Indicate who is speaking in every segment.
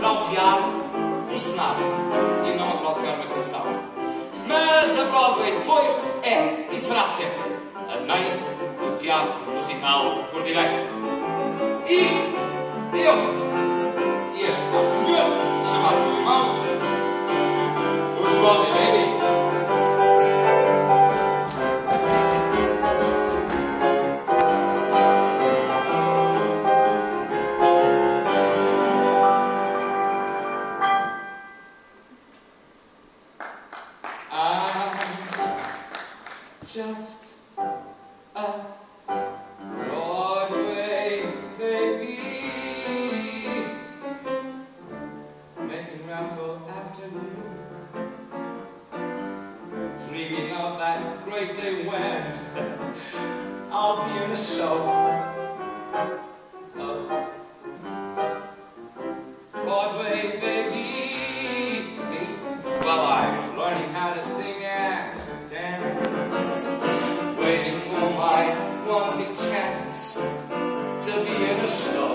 Speaker 1: trautear um cenário e não a trautear uma canção. Mas a Broadway foi, é e será sempre a mãe do teatro musical por direito. E eu, e este caro senhor, chamado meu irmão, os Broadway Baby, just a Broadway baby, making rounds all afternoon, dreaming of that great day when I'll be in a show. Oh, Broadway baby, well, I'm learning how to sing and dance, waiting for my one big chance to be in a show.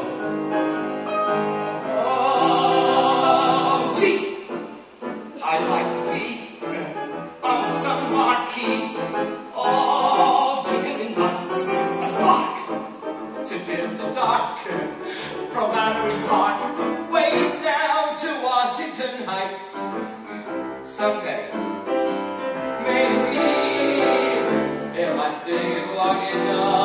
Speaker 1: Oh, gee, I'd like to be on some marquee. Oh, twinkling lights, a spark to pierce the dark, from Battery Park way down to Washington Heights. Someday, maybe, if I stay long enough.